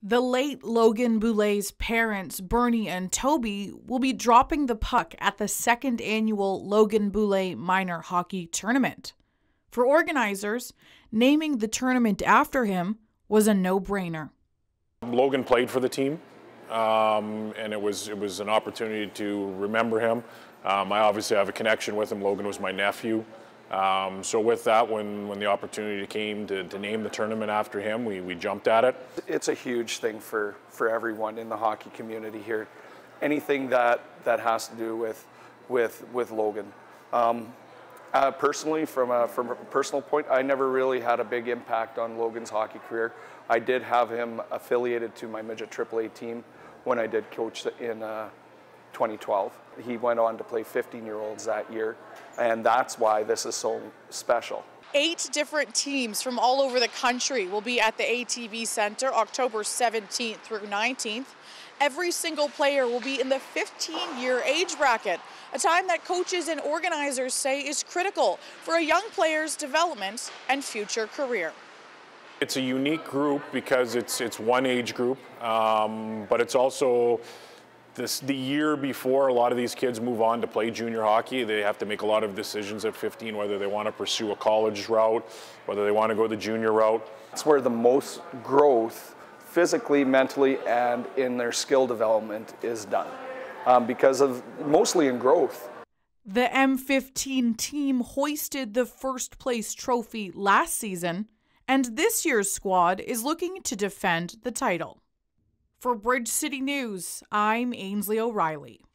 The late Logan Boulet's parents, Bernie and Toby, will be dropping the puck at the second annual Logan Boulet Minor Hockey Tournament. For organizers, naming the tournament after him was a no-brainer. Logan played for the team, and it was an opportunity to remember him. I obviously have a connection with him. Logan was my nephew. So with that, when the opportunity came to name the tournament after him, we jumped at it. It's a huge thing for everyone in the hockey community here. Anything that has to do with Logan. Personally, from a personal point, I never really had a big impact on Logan's hockey career. I did have him affiliated to my midget AAA team when I did coach in 2012. He went on to play 15-year-olds that year, and that's why this is so special. 8 different teams from all over the country will be at the ATB Center October 17th through 19th. Every single player will be in the 15-year age bracket, a time that coaches and organizers say is critical for a young player's development and future career. It's a unique group because it's one age group, but it's also the year before a lot of these kids move on to play junior hockey. They have to make a lot of decisions at 15, whether they want to pursue a college route, whether they want to go the junior route. It's where the most growth physically, mentally, and in their skill development is done, because of mostly in growth. The M15 team hoisted the first place trophy last season, and this year's squad is looking to defend the title. For Bridge City News, I'm Ainsley O'Reilly.